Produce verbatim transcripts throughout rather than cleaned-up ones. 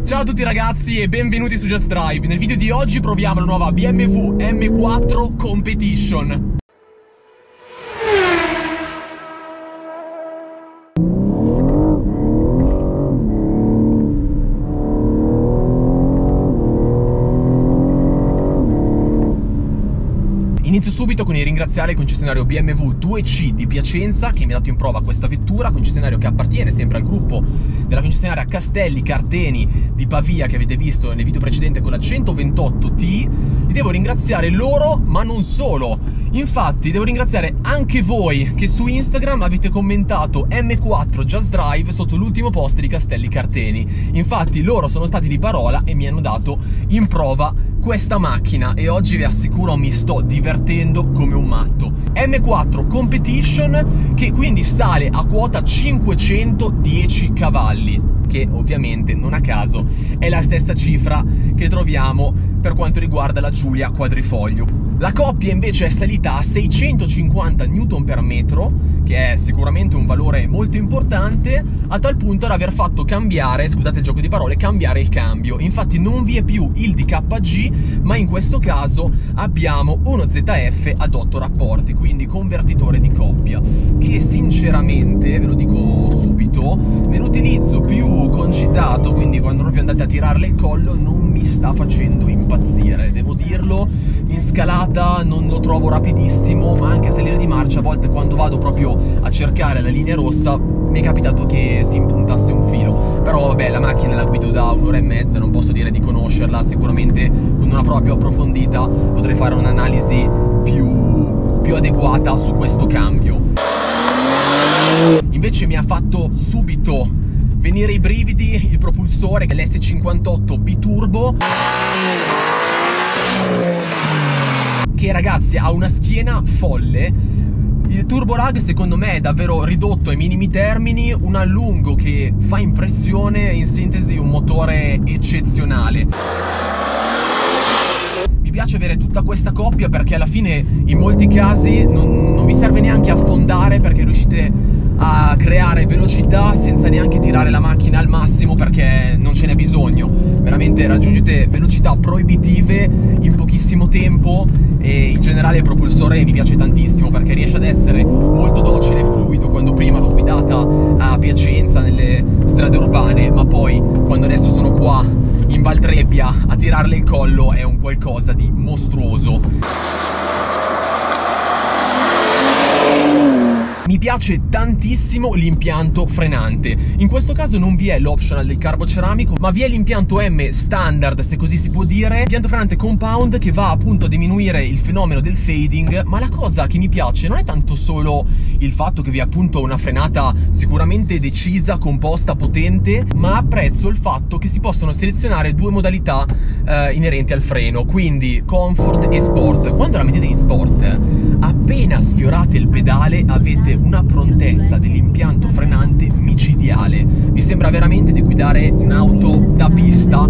Ciao a tutti ragazzi e benvenuti su Just Drive. Nel video di oggi proviamo la nuova B M W M quattro Competition. Inizio subito con il ringraziare il concessionario B M W due C di Piacenza che mi ha dato in prova questa vettura, concessionario che appartiene sempre al gruppo della concessionaria Castelli Carteni di Pavia che avete visto nel video precedente con la centoventotto T. Li devo ringraziare loro, ma non solo. Infatti devo ringraziare anche voi che su Instagram avete commentato M quattro Just Drive sotto l'ultimo post di Castelli Carteni. Infatti loro sono stati di parola e mi hanno dato in prova questa macchina e oggi vi assicuro mi sto divertendo come un matto. M quattro Competition che quindi sale a quota cinquecentodieci cavalli, che ovviamente non a caso è la stessa cifra che troviamo per quanto riguarda la Giulia Quadrifoglio. La coppia invece è salita a seicentocinquanta newton per metro, che è sicuramente un valore molto importante, a tal punto da aver fatto cambiare, scusate il gioco di parole, cambiare il cambio. Infatti non vi è più il D K G, ma in questo caso abbiamo uno Z F ad otto rapporti, quindi convertitore di coppia, che sinceramente, ve lo dico subito, nell'utilizzo più concitato, quindi quando proprio andate a tirarle il collo, non mi sta facendo impazzire, devo dirlo. In scalata non lo trovo rapidissimo, ma anche a salire di marcia a volte quando vado proprio a cercare la linea rossa mi è capitato che si impuntasse un filo. Però vabbè, la macchina la guido da un'ora e mezza, non posso dire di conoscerla, sicuramente con una prova più approfondita potrei fare un'analisi più, più adeguata su questo cambio. Invece mi ha fatto subito venire i brividi il propulsore, l'S cinquantotto biturbo, che ragazzi ha una schiena folle. Il turbo rag secondo me è davvero ridotto ai minimi termini, un allungo che fa impressione, in sintesi un motore eccezionale. Mi piace avere tutta questa coppia perché alla fine in molti casi non, non vi serve neanche affondare, perché riuscite a creare velocità senza neanche tirare la macchina al massimo, perché non ce n'è bisogno. Veramente raggiungete velocità proibitive in pochissimo tempo e in generale il propulsore mi piace tantissimo perché riesce ad essere molto docile e fluido quando prima l'ho guidata a Piacenza nelle strade urbane, ma poi quando adesso sono qua in Valtrebbia a tirarle il collo è un qualcosa di mostruoso. Mi piace tantissimo l'impianto frenante. In questo caso non vi è l'optional del carboceramico, ma vi è l'impianto M standard, se così si può dire, impianto frenante compound che va appunto a diminuire il fenomeno del fading. Ma la cosa che mi piace non è tanto solo il fatto che vi è appunto una frenata sicuramente decisa, composta, potente, ma apprezzo il fatto che si possono selezionare due modalità eh, inerenti al freno, quindi comfort e sport. Quando la mettete in sport, appena sfiorate il pedale avete una prontezza dell'impianto frenante micidiale. Vi sembra veramente di guidare un'auto da pista.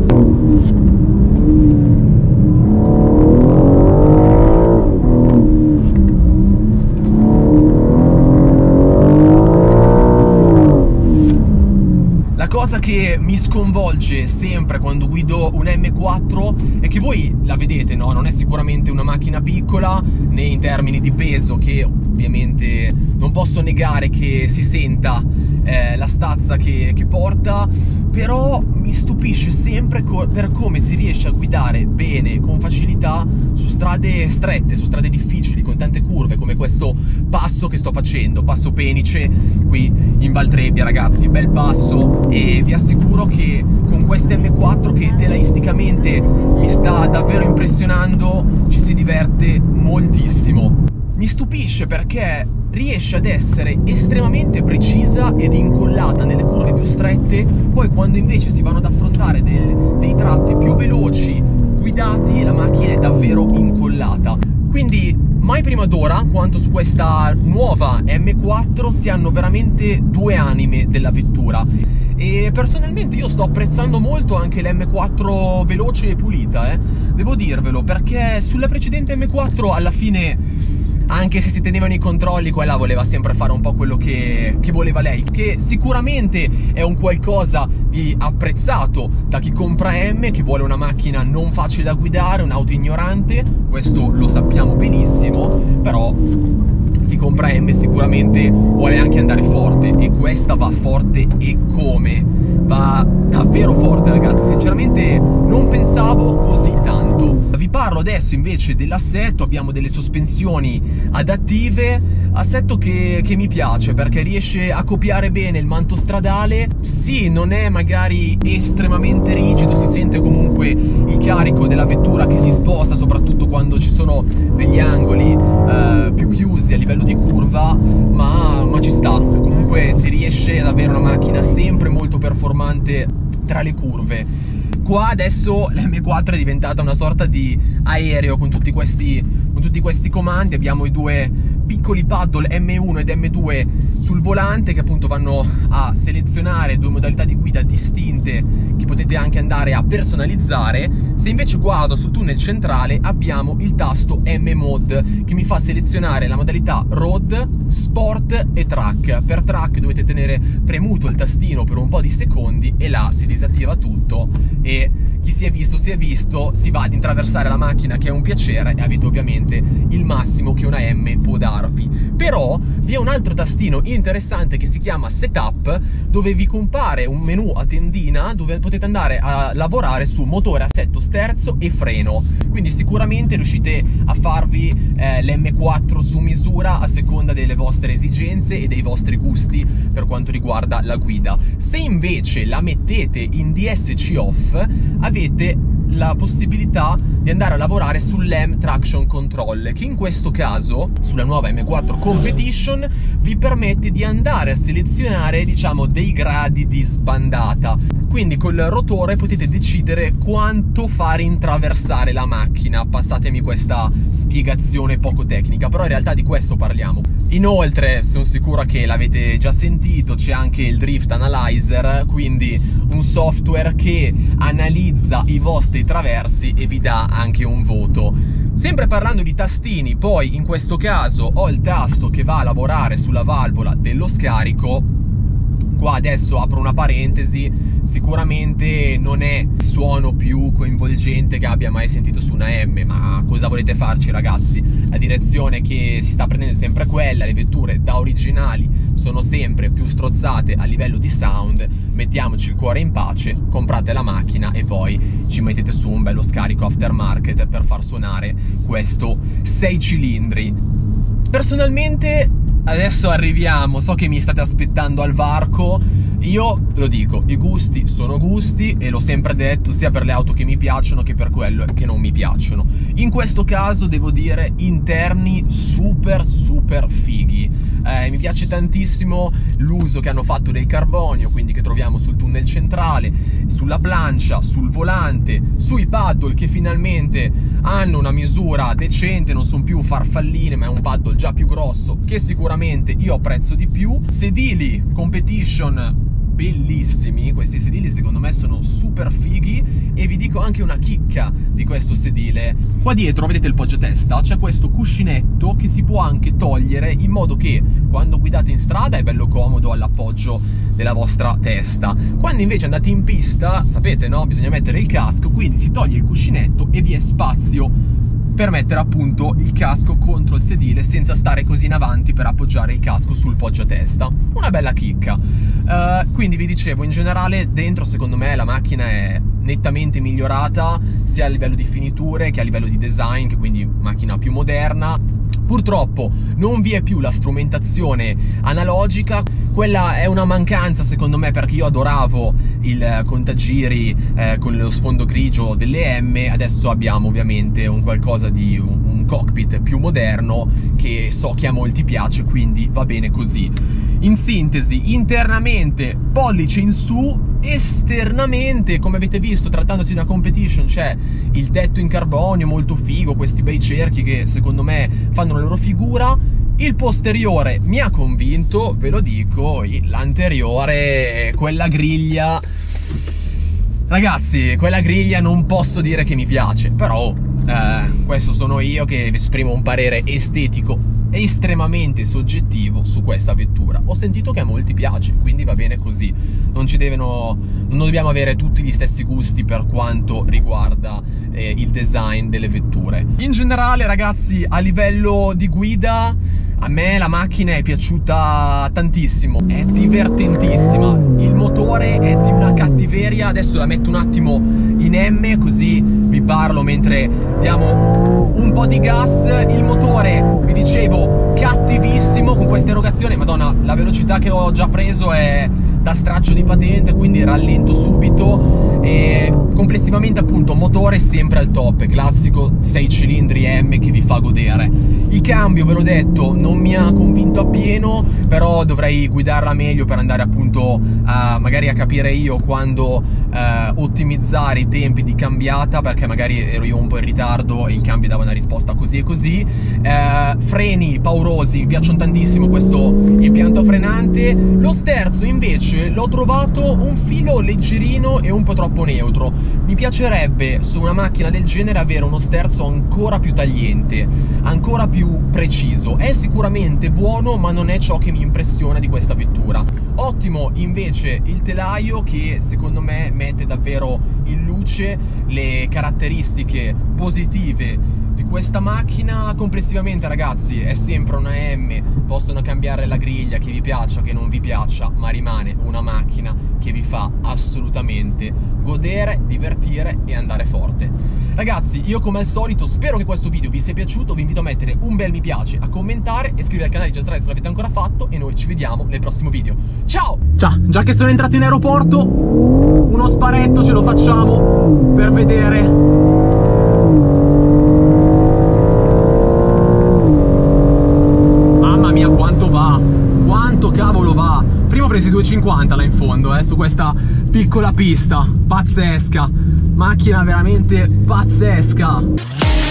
La cosa che mi sconvolge sempre quando guido un M quattro è che voi la vedete, no? Non è sicuramente una macchina piccola, né in termini di peso, che ovviamente non posso negare che si senta eh, la stazza che, che porta, però mi stupisce sempre co per come si riesce a guidare bene, con facilità, su strade strette, su strade difficili, con tante curve, come questo passo che sto facendo, passo Penice, qui in Valtrebbia ragazzi, bel passo, e vi assicuro che con queste M quattro, che telaisticamente mi sta davvero impressionando, ci si diverte moltissimo. Mi stupisce perché riesce ad essere estremamente precisa ed incollata nelle curve più strette, poi quando invece si vanno ad affrontare dei, dei tratti più veloci, guidati, la macchina è davvero incollata. Quindi mai prima d'ora, quanto su questa nuova M quattro, si hanno veramente due anime della vettura. E personalmente io sto apprezzando molto anche l'M quattro veloce e pulita, eh. Devo dirvelo, perché sulla precedente M quattro alla fine anche se si tenevano i controlli, quella voleva sempre fare un po' quello che, che voleva lei, che sicuramente è un qualcosa di apprezzato da chi compra M, che vuole una macchina non facile da guidare, un'auto ignorante, questo lo sappiamo benissimo, però chi compra M sicuramente vuole anche andare forte, e questa va forte e come? Va davvero forte, ragazzi, sinceramente non pensavo così tanto. Vi parlo adesso invece dell'assetto. Abbiamo delle sospensioni adattive, assetto che, che mi piace perché riesce a copiare bene il manto stradale. Sì, non è magari estremamente rigido, si sente comunque il carico della vettura che si sposta, soprattutto quando ci sono degli angoli eh, più chiusi a livello di curva, ma, ma ci sta. Comunque si riesce ad avere una macchina sempre molto performante tra le curve. Qua adesso l'M quattro è diventata una sorta di aereo con tutti questi, con tutti questi comandi. Abbiamo i due piccoli paddle M uno ed M due sul volante che appunto vanno a selezionare due modalità di guida distinte che potete anche andare a personalizzare. Se invece guardo sul tunnel centrale abbiamo il tasto M Mode che mi fa selezionare la modalità Road, Sport e Track. Per Track dovete tenere premuto il tastino per un po' di secondi e là si disattiva tutto e chi si è visto si è visto, si va ad intraversare la macchina, che è un piacere, e avete ovviamente il massimo che una M può darvi. Però vi è un altro tastino interessante che si chiama Setup, dove vi compare un menu a tendina dove potete andare a lavorare su motore, assetto sterzo e freno. Quindi sicuramente riuscite a farvi eh, l'M quattro su misura a seconda delle vostre esigenze e dei vostri gusti per quanto riguarda la guida. Se invece la mettete in D S C off, avete la possibilità di andare a lavorare sull'M Traction Control, che in questo caso sulla nuova M quattro Competition vi permette di andare a selezionare, diciamo, dei gradi di sbandata. Quindi col rotore potete decidere quanto fare intraversare la macchina. Passatemi questa spiegazione poco tecnica, però in realtà di questo parliamo. Inoltre sono sicuro che l'avete già sentito, c'è anche il Drift Analyzer, quindi un software che analizza i vostri traversi e vi dà anche un voto. Sempre parlando di tastini, poi in questo caso ho il tasto che va a lavorare sulla valvola dello scarico. Qua adesso apro una parentesi, sicuramente non è il suono più coinvolgente che abbia mai sentito su una M, ma cosa volete farci, ragazzi? La direzione che si sta prendendo è sempre quella, le vetture da originali sono sempre più strozzate a livello di sound. Mettiamoci il cuore in pace, comprate la macchina e poi ci mettete su un bello scarico aftermarket per far suonare questo sei cilindri. Personalmente adesso arriviamo, so che mi state aspettando al varco. Io lo dico, i gusti sono gusti e l'ho sempre detto, sia per le auto che mi piacciono che per quelle che non mi piacciono. In questo caso devo dire interni super super fighi. Eh, mi piace tantissimo l'uso che hanno fatto del carbonio, quindi che troviamo sul tunnel centrale, sulla plancia, sul volante, sui paddle che finalmente hanno una misura decente, non sono più farfalline ma è un paddle già più grosso che sicuramente io apprezzo di più. Sedili Competition bellissimi, questi sedili secondo me sono super fighi e vi dico anche una chicca di questo sedile. Qua dietro vedete il poggiatesta, c'è questo cuscinetto che si può anche togliere in modo che quando guidate in strada è bello comodo all'appoggio della vostra testa. Quando invece andate in pista, sapete no? Bisogna mettere il casco, quindi si toglie il cuscinetto e vi è spazio per mettere appunto il casco contro il sedile senza stare così in avanti per appoggiare il casco sul poggiatesta. Una bella chicca. Uh, quindi vi dicevo, in generale dentro secondo me la macchina è nettamente migliorata sia a livello di finiture che a livello di design, che quindi macchina più moderna. Purtroppo non vi è più la strumentazione analogica, quella è una mancanza secondo me perché io adoravo il contagiri eh, con lo sfondo grigio delle M. Adesso abbiamo ovviamente un qualcosa di un, un cockpit più moderno che so che a molti piace, quindi va bene così. In sintesi, internamente pollice in su, esternamente come avete visto trattandosi di una competition c'è il tetto in carbonio molto figo, questi bei cerchi che secondo me fanno la loro figura. Il posteriore mi ha convinto, ve lo dico, l'anteriore, quella griglia, ragazzi, quella griglia non posso dire che mi piace, però eh, questo sono io che esprimo un parere estetico estremamente soggettivo su questa vettura. Ho sentito che a molti piace, quindi va bene così. Non ci devono, non dobbiamo avere tutti gli stessi gusti per quanto riguarda eh, il design delle vetture. In generale, ragazzi, a livello di guida, a me la macchina è piaciuta tantissimo, è divertentissima, il motore è di una cattiveria. Adesso la metto un attimo in M così vi parlo mentre diamo un po' di gas. Il motore, vi dicevo, cattivissimo con questa erogazione. Madonna, la velocità che ho già preso è da straccio di patente, quindi rallento subito. E complessivamente appunto motore sempre al top, classico sei cilindri M che vi fa godere. Il cambio, ve l'ho detto, non mi ha convinto appieno, però dovrei guidarla meglio per andare appunto a, magari a capire io quando eh, ottimizzare i tempi di cambiata, perché magari ero io un po' in ritardo e il cambio dava una risposta così e così. Eh, freni paurosi, mi piacciono tantissimo questo impianto frenante. Lo sterzo invece l'ho trovato un filo leggerino e un po' troppo neutro. Mi piacerebbe su una macchina del genere avere uno sterzo ancora più tagliente, ancora più preciso. È sicuramente buono, ma non è ciò che mi impressiona di questa vettura. Ottimo invece il telaio, che secondo me mette davvero in luce le caratteristiche positive di questa macchina. Complessivamente, ragazzi, è sempre una M, possono cambiare la griglia, che vi piaccia, che non vi piaccia, ma rimane una macchina che vi fa assolutamente godere, divertire e andare forte. Ragazzi, io come al solito spero che questo video vi sia piaciuto, vi invito a mettere un bel mi piace, a commentare e iscrivervi al canale di Just Drive se non l'avete ancora fatto, e noi ci vediamo nel prossimo video. Ciao! Ciao, già che sono entrato in aeroporto, uno sparetto ce lo facciamo per vedere. Mamma mia, quanto va, quanto cavolo va. Prima ho preso i due cinquanta là in fondo, eh, su questa piccola pista pazzesca, macchina veramente pazzesca.